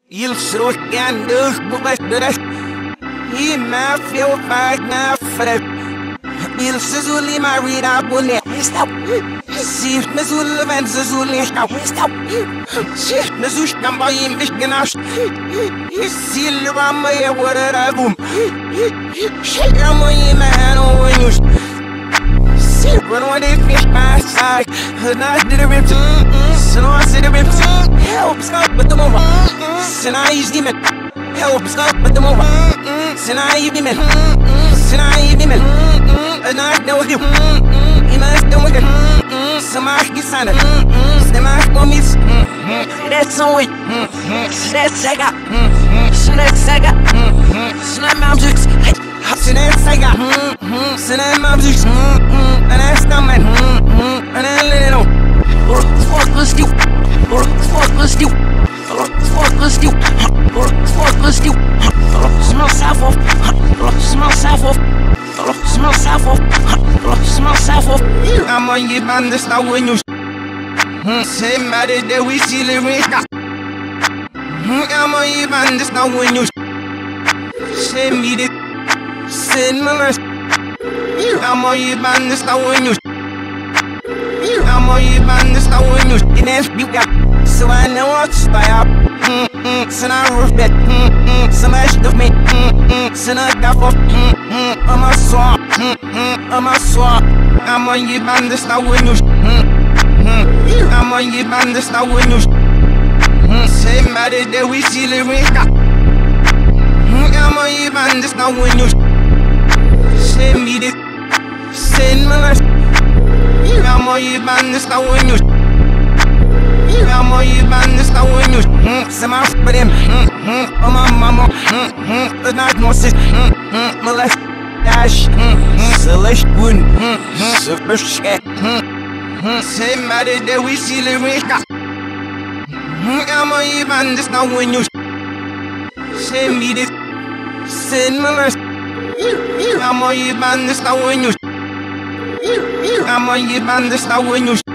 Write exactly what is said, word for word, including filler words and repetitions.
Il sorgando bubastra e ma feel fight na fred il sezuli marida bune está se mesul vent sezuli está está se mesus cambai mich genasch se lama e wara bum chega mãe mano wenus se quando ele fez passar na de rip se não se de rip help stop but the moment se na is demon help stop but the moment se na is demon se na is demon na know him he must do it smash the sana smash comis that's on it that's saga that's saga slam music that's saga slam music and that's coming and I let it know fuck us you fuck us you fuck us you fuck us you smell south off smell south off smell south off smell south off I'm on your band this now when you say matter that we see the ring I'm on your band this now when you say me the send my I'm on your band this now when you I'm on your band this now when you in this you got so I know what's by up so now roof bed so much of me so now got off I'm a swap I'm a swap I'm on your band this now when you I'm on your band this now when you say matter that we see the ring I'm on your band this now when you say me the send my I'm on your band this now when you I'm on your band this now when you some off for them oh my mama the night no sit molest dash select one super shit say matter that we see the ring I'm on your band this now when you say me this send molest I'm on your band this now when you I'm on your band this now when you